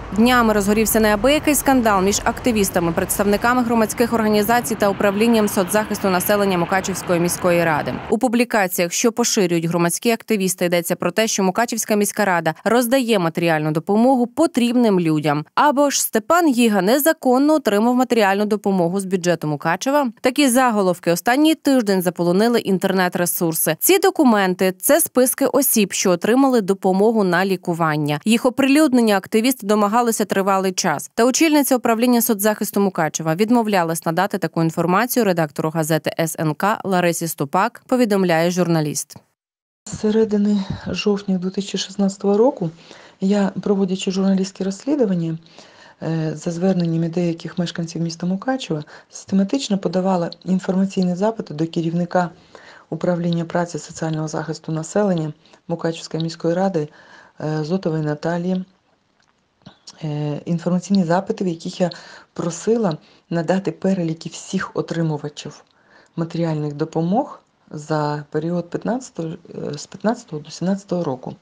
Днями розгорівся неабиякий скандал між активістами, представниками громадських організацій та управлінням соцзахисту населення Мукачівської міської ради. У публікаціях, що поширюють громадські активісти, йдеться про те, що Мукачівська міська рада роздає матеріальну допомогу потрібним людям. Або ж Степан Гіга незаконно отримав матеріальну допомогу з бюджету Мукачева. Такі заголовки останній тиждень заполонили інтернет-ресурси. Ці документи – це списки осіб, що отримали допомогу на лікування. Їх оприлюднення активісти домагалися тривалий час. Та очільниця управління соцзахисту Мукачева відмовлялась надати таку інформацію редактору газети СНК Ларисі Ступак, повідомляє журналіст. З середини жовтня 2016 року я, проводячи журналістські розслідування за зверненнями деяких мешканців міста Мукачева, систематично подавала інформаційні запити до керівника управління праці соціального захисту населення Мукачівської міської ради Зотової Наталії. Інформаційні запити, в яких я просила надати переліки всіх отримувачів матеріальних допомог за період з 15 до 17 року.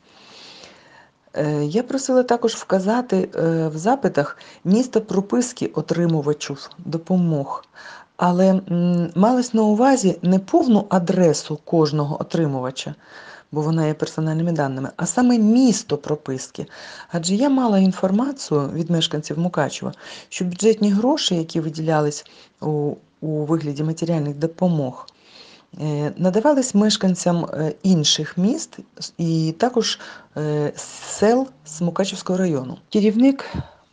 Я просила також вказати в запитах місто прописки отримувачів допомог, але малось на увазі не повну адресу кожного отримувача, бо вона є персональними даними, а саме місто прописки. Адже я мала інформацію від мешканців Мукачева, що бюджетні гроші, які виділялись у вигляді матеріальних допомог, надавались мешканцям інших міст і також сел з Мукачівського району. Керівник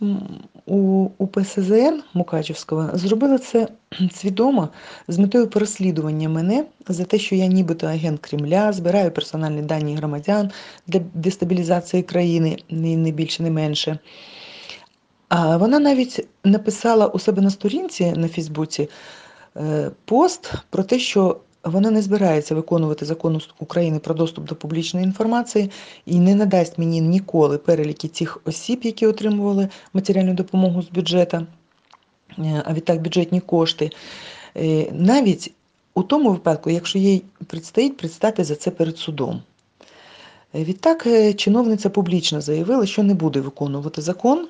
УПСЗН Мукачівського зробила це свідомо з метою переслідування мене за те, що я нібито агент Кремля, збираю персональні дані громадян для дестабілізації країни, не більше, не менше. А вона навіть написала у себе на сторінці на Фейсбуці пост про те, що вона не збирається виконувати закон України про доступ до публічної інформації і не надасть мені ніколи переліки тих осіб, які отримували матеріальну допомогу з бюджету, а відтак бюджетні кошти, навіть у тому випадку, якщо їй предстоїть предстати за це перед судом. Відтак чиновниця публічно заявила, що не буде виконувати закон,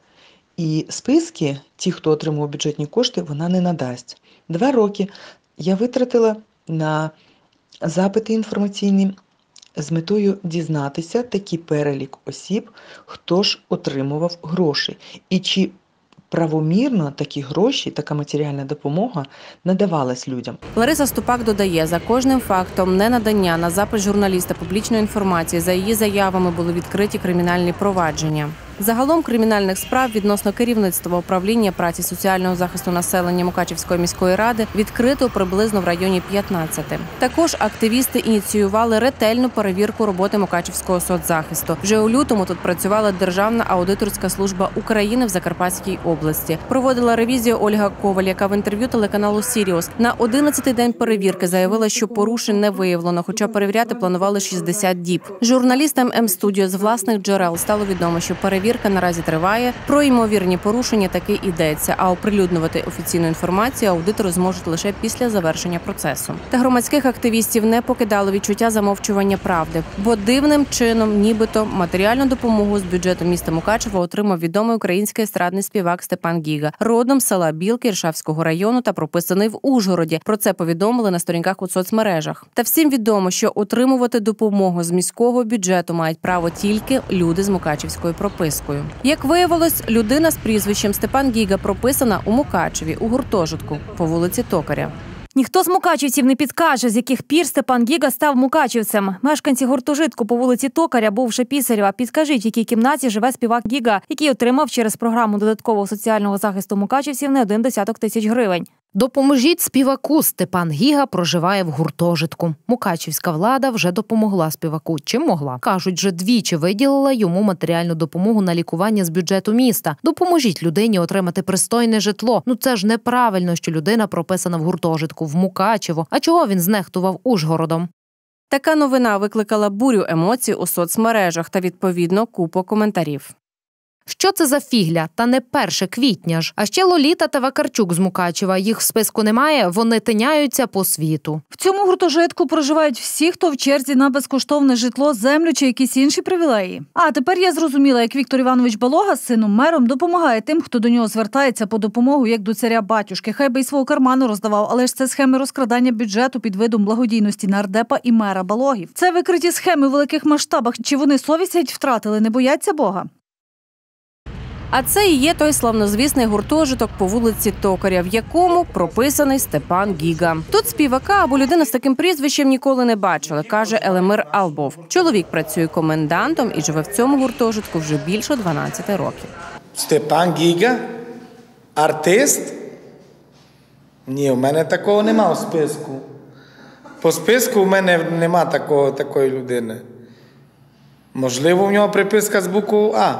і списки тих, хто отримував бюджетні кошти, вона не надасть. 2 роки я витратила на запити інформаційні з метою дізнатися такий перелік осіб, хто ж отримував гроші. І чи правомірно такі гроші, така матеріальна допомога надавалась людям. Лариса Ступак додає, за кожним фактом ненадання на запит журналіста публічної інформації за її заявами були відкриті кримінальні провадження. Загалом кримінальних справ відносно керівництва управління праці соціального захисту населення Мукачівської міської ради відкрито приблизно в районі 15. Також активісти ініціювали ретельну перевірку роботи Мукачівського соцзахисту. Вже у лютому тут працювала Державна аудиторська служба України в Закарпатській області. Проводила ревізію Ольга Коваль, яка в інтерв'ю телеканалу «Сіріус» на 11-й день перевірки заявила, що порушень не виявлено, хоча перевіряти планували 60 діб. Журналістам М-студіо з власних джерел стало відомо, що перевірка наразі триває, про ймовірні порушення таки йдеться, а оприлюднювати офіційну інформацію аудитори зможуть лише після завершення процесу. Та громадських активістів не покидало відчуття замовчування правди, бо дивним чином нібито матеріальну допомогу з бюджету міста Мукачева отримав відомий український естрадний співак Степан Гіга, родом з села Білки Іршавського району та прописаний в Ужгороді. Про це повідомили на сторінках у соцмережах. Та всім відомо, що отримувати допомогу з міського бюджету мають право тільки люди з мукачівською пропискою. Як виявилось, людина з прізвищем Степан Гіга прописана у Мукачеві, у гуртожитку, по вулиці Токаря. Ніхто з мукачівців не підкаже, з яких пір Степан Гіга став мукачівцем. Мешканці гуртожитку по вулиці Токаря, бувши Пісарєва, підкажіть, в якій кімнаті живе співак Гіга, який отримав через програму додаткового соціального захисту мукачівців не 1 тисяч гривень. Допоможіть співаку. Степан Гіга проживає в гуртожитку. Мукачівська влада вже допомогла співаку. Чим могла? Кажуть, вже 2 виділила йому матеріальну допомогу на лікування з бюджету міста. Допоможіть людині отримати пристойне житло. Це ж неправильно, що людина прописана в гуртожитку в Мукачево. А чого він знехтував Ужгородом? Така новина викликала бурю емоцій у соцмережах та, відповідно, купу коментарів. Що це за фігля? Та не 1 квітня ж. А ще Лоліта та Вакарчук з Мукачева. Їх в списку немає, вони тиняються по світу. В цьому гуртожитку проживають всі, хто в черзі на безкоштовне житло, землю чи якісь інші привілеї. А тепер я зрозуміла, як Віктор Іванович Балога з сином-мером допомагає тим, хто до нього звертається по допомогу, як до царя-батюшки. Хай би й свого карману роздавав, але ж це схеми розкрадання бюджету під видом благодійності нардепа і мера Балогів. Це викриті схеми в великих масштабах. Чи вони совість геть втратили, не бояться Бога? А це і є той славнозвісний гуртожиток по вулиці Токаря, в якому прописаний Степан Гіга. Тут співака або людина з таким прізвищем ніколи не бачили, каже Елемир Албов. Чоловік працює комендантом і живе в цьому гуртожитку вже більше 12 років. Степан Гіга? Артист? Ні, у мене такого нема у списку. По списку у мене нема такої людини. Можливо, у нього приписка з буквою А.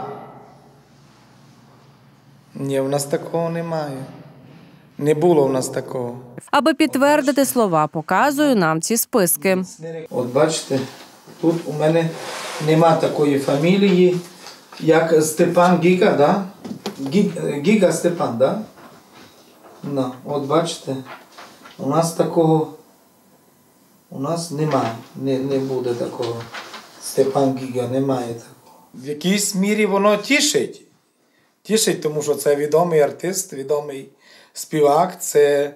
Ні, у нас такого немає. Не було у нас такого. Аби підтвердити слова, показую нам ці списки. От бачите, тут у мене нема такої фамілії, як Степан Гіга, да? Гіга Степан, да? No, от бачите, у нас такого, у нас немає, не буде такого. Степан Гіга, немає такого. В якійсь мірі воно тішить. Тішить, тому що це відомий артист, відомий співак, це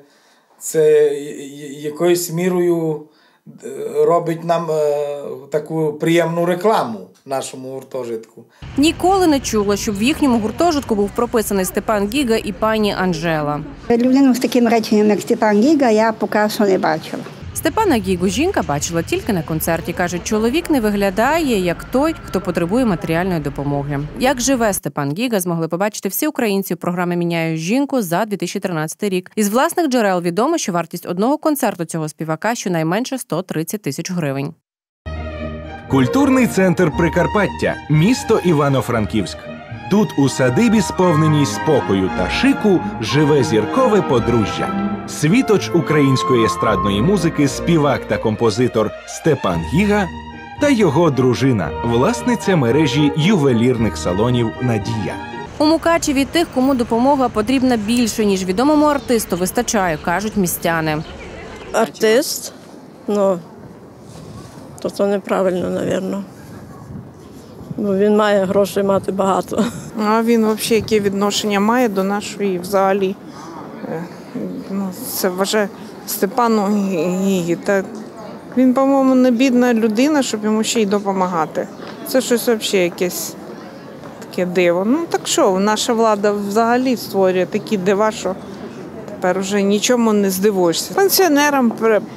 якоюсь мірою робить нам таку приємну рекламу нашому гуртожитку. Ніколи не чула, щоб в їхньому гуртожитку був прописаний Степан Гіга і пані Анжела. Людину з таким реченням, як Степан Гіга, я поки що не бачила. Степана Гігу жінка бачила тільки на концерті. Каже, чоловік не виглядає як той, хто потребує матеріальної допомоги. Як живе Степан Гіга, змогли побачити всі українці у програмі «Міняю жінку» за 2013 рік. Із власних джерел відомо, що вартість одного концерту цього співака щонайменше 130 тисяч гривень. Культурний центр Прикарпаття, місто Івано-Франківськ. Тут у садибі, сповненій спокою та шику, живе зіркове подружжя. Світоч української естрадної музики, співак та композитор Степан Гіга та його дружина, власниця мережі ювелірних салонів «Надія». У Мукачеві тих, кому допомога потрібна більше, ніж відомому артисту, вистачає, кажуть містяни. Артист? Ну, то це неправильно, мабуть. Бо він має грошей мати багато. А він взагалі яке відношення має до нашої взагалі? Це вважає Степану Гігі. Він, по-моєму, не бідна людина, щоб йому ще й допомагати. Це щось взагалі якесь таке диво. Ну так що, наша влада взагалі створює такі дива, що тепер вже нічому не здивуєшся. Пенсіонерам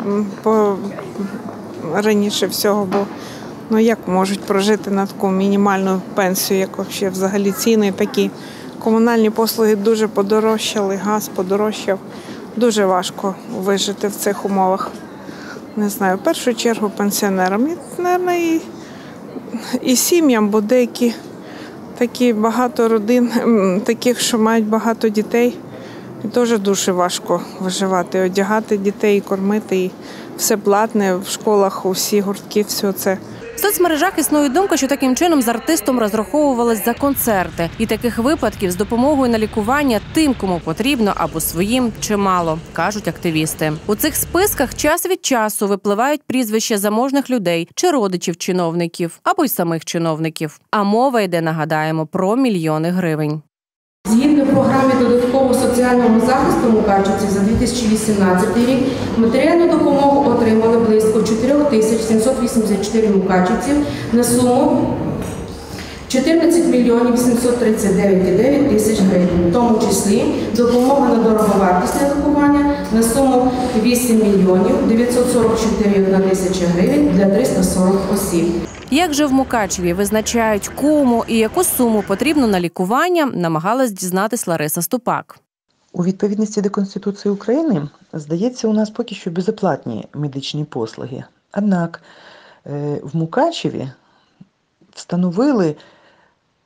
раніше всього було. Ну як можуть прожити на таку мінімальну пенсію, як взагалі ціни такі. Комунальні послуги дуже подорожчали, газ подорожчав. Дуже важко вижити в цих умовах. Не знаю, в першу чергу пенсіонерам і, мабуть, і сім'ям, бо деякі такі багато родин, таких, що мають багато дітей, теж дуже важко виживати, одягати дітей, кормити, і все платне, в школах усі гуртки, все це. В соцмережах існує думка, що таким чином з артистом розраховувались за концерти. І таких випадків з допомогою на лікування тим, кому потрібно, або своїм чимало, кажуть активісти. У цих списках час від часу випливають прізвища заможних людей чи родичів чиновників, або й самих чиновників. А мова йде, нагадаємо, про мільйони гривень. Згідно програми додаткового соціального захисту мукачівців за 2018 рік матеріальну допомогу отримали близько 4784 мукачівців на суму 14 мільйонів 839,9 тисяч гривень, в тому числі допомога на дороговартісне лікування на суму 8 мільйонів 944,1 тисяча гривень для 340 осіб. Як же в Мукачеві визначають, кому і яку суму потрібно на лікування, намагалась дізнатись Лариса Ступак. У відповідності до Конституції України, здається, у нас поки що безоплатні медичні послуги. Однак в Мукачеві встановили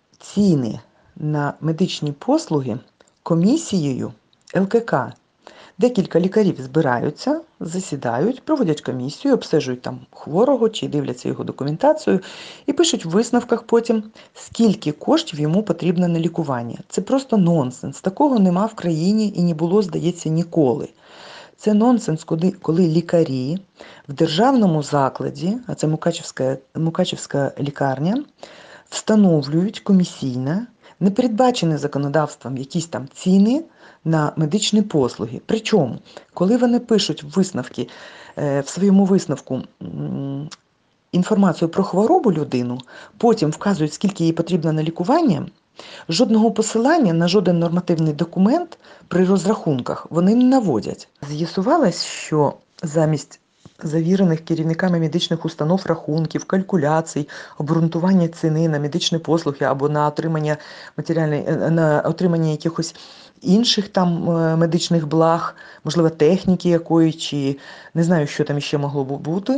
ціни на медичні послуги комісією ЛКК. Декілька лікарів збираються, засідають, проводять комісію, обстежують там хворого чи дивляться його документацію і пишуть в висновках потім, скільки коштів йому потрібно на лікування. Це просто нонсенс. Такого нема в країні і не було, здається, ніколи. Це нонсенс, коли лікарі в державному закладі, а це Мукачівська лікарня, встановлюють комісійно, не передбачені законодавством якісь там ціни на медичні послуги. Причому, коли вони пишуть висновки, в своєму висновку інформацію про хворобу людину, потім вказують, скільки їй потрібно на лікування, жодного посилання на жоден нормативний документ при розрахунках вони не наводять. З'ясувалось, що замість завірених керівниками медичних установ рахунків, калькуляцій, обґрунтування ціни на медичні послуги або на отримання якихось інших там медичних благ, можливо, техніки якої, чи не знаю, що там ще могло б бути,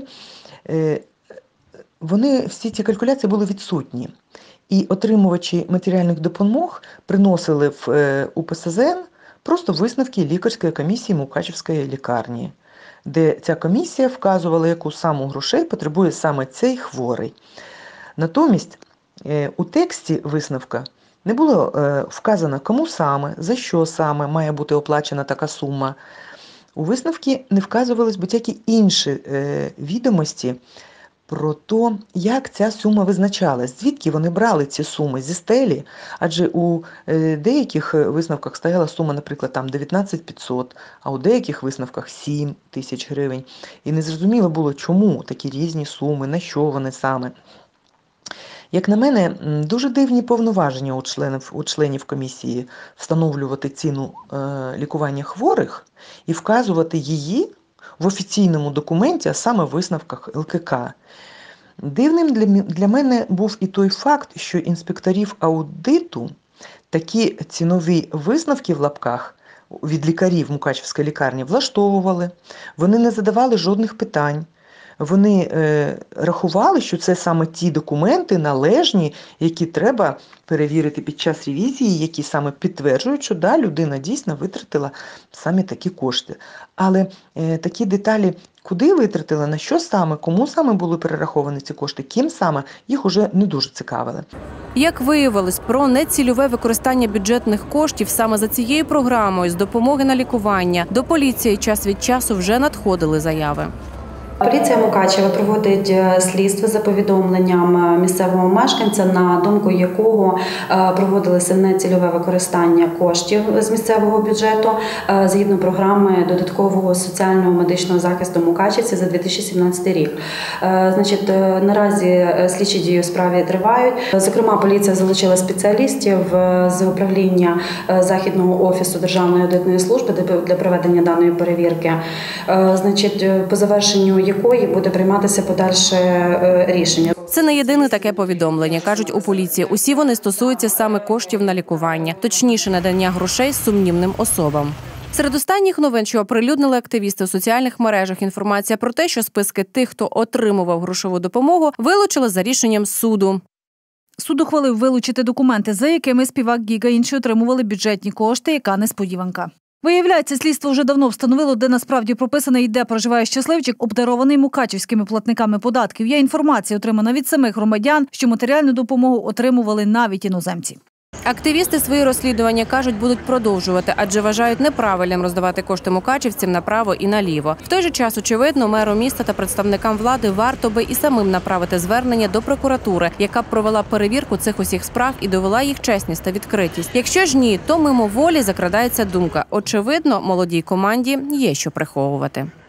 всі ці калькуляції були відсутні. І отримувачі матеріальних допомог приносили в УПСЗН просто висновки лікарської комісії Мукачівської лікарні, де ця комісія вказувала, яку саму грошей потребує саме цей хворий. Натомість у тексті висновка не було вказано, кому саме, за що саме має бути оплачена така сума. У висновці не вказувались будь-які інші відомості про те, як ця сума визначалась, звідки вони брали ці суми, зі стелі, адже у деяких висновках стояла сума, наприклад, там 19 500, а у деяких висновках 7 тисяч гривень. І незрозуміло було, чому такі різні суми, на що вони саме. Як на мене, дуже дивні повноваження у членів комісії встановлювати ціну лікування хворих і вказувати її в офіційному документі, а саме в висновках ЛКК. Дивним для мене був і той факт, що інспекторів аудиту такі цінові висновки в лапках від лікарів Мукачівської лікарні влаштовували. Вони не задавали жодних питань. Вони рахували, що це саме ті документи належні, які треба перевірити під час ревізії, які саме підтверджують, що да, людина дійсно витратила саме такі кошти. Але такі деталі, куди витратила, на що саме, кому саме були перераховані ці кошти, ким саме, їх уже не дуже цікавили. Як виявилось, про нецільове використання бюджетних коштів саме за цією програмою з допомоги на лікування до поліції час від часу вже надходили заяви. Поліція Мукачева проводить слідство за повідомленням місцевого мешканця, на думку якого проводилося нецільове використання коштів з місцевого бюджету згідно програми додаткового соціального медичного захисту Мукачівці за 2017 рік. Наразі слідчі дії у справі тривають. Зокрема, поліція залучила спеціалістів з управління Західного офісу Державної аудитної служби для проведення даної перевірки. По завершенню якої буде прийматися подальше рішення. Це не єдине таке повідомлення, кажуть у поліції. Усі вони стосуються саме коштів на лікування, точніше надання грошей сумнівним особам. Серед останніх новин, що оприлюднили активісти у соціальних мережах, інформація про те, що списки тих, хто отримував грошову допомогу, вилучили за рішенням суду. Суд ухвалив вилучити документи, за якими співак Гіга інші отримували бюджетні кошти, яка несподіванка. Виявляється, слідство вже давно встановило, де насправді прописаний і де проживає щасливчик, обдарований мукачівськими платниками податків. Є інформація, отримана від самих громадян, що матеріальну допомогу отримували навіть іноземці. Активісти свої розслідування, кажуть, будуть продовжувати, адже вважають неправильним роздавати кошти мукачівцям направо і наліво. В той же час, очевидно, меру міста та представникам влади варто би і самим направити звернення до прокуратури, яка б провела перевірку цих усіх справ і довела їх чесність та відкритість. Якщо ж ні, то мимоволі закрадається думка. Очевидно, молодій команді є що приховувати.